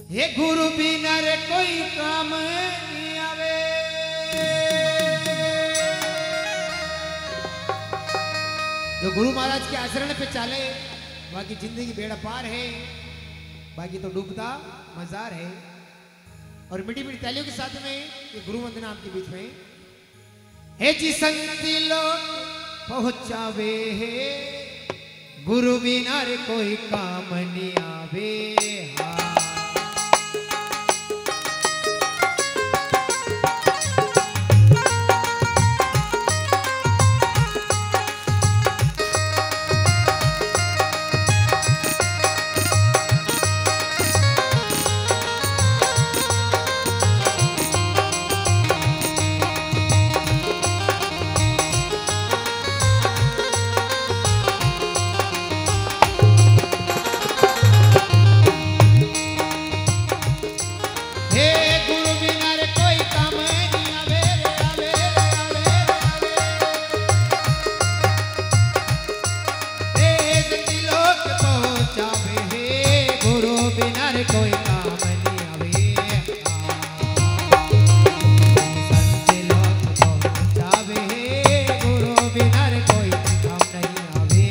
हे गुरु बिना रे कोई काम नहीं आवे। जो गुरु महाराज के आचरण पे चाले बाकी जिंदगी बेड़ा पार है, बाकी तो डूबता मजार है। और मीठी मीठी तालियों के साथ में ये गुरु वंदना आपके बीच में है जी। संगति लोग पहुंचावे है, गुरु बिना रे कोई काम नहीं आवे। कोई काम नहीं आवे, संत लोग पहुंचावे, गुरु बिना रे कोई काम नहीं आवे।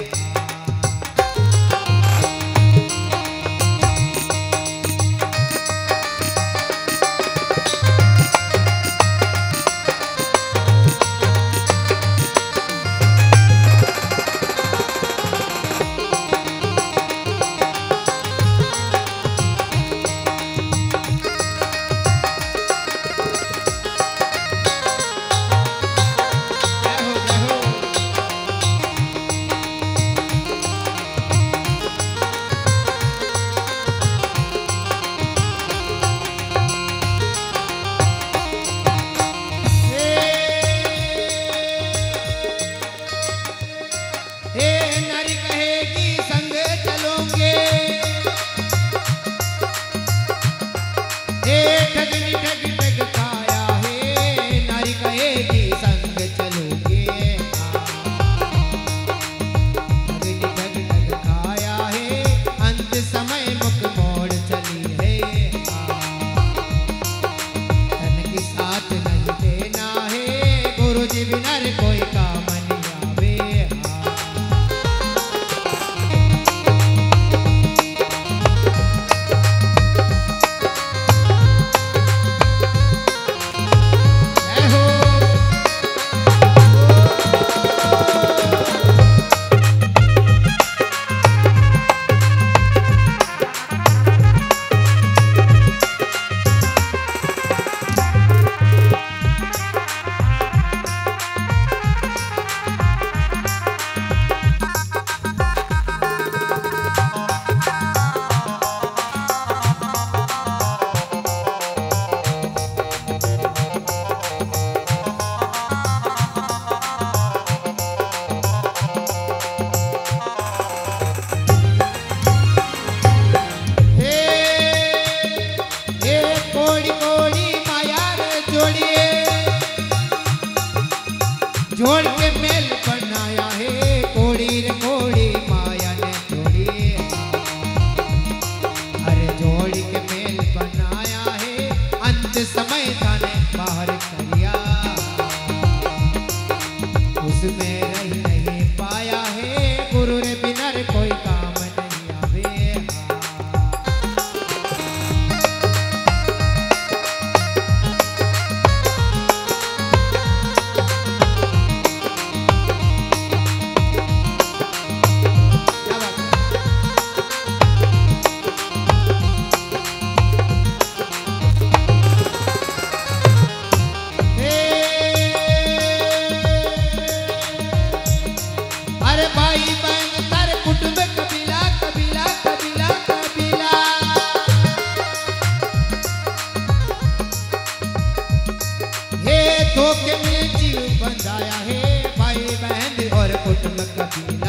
जोड़ के मेल बनाया है, कोड़ी रे कोड़ी माया ने जोड़ी। अरे जोड़ के मेल बनाया है, अंत समय थाने बाहर करिया। उसमें रह नहीं पाया है, गुरु रे बिना रे कोई काम नहीं आवे। धोखे में जीव बंधाया है, भाई बहन और कुटुंब कबीला।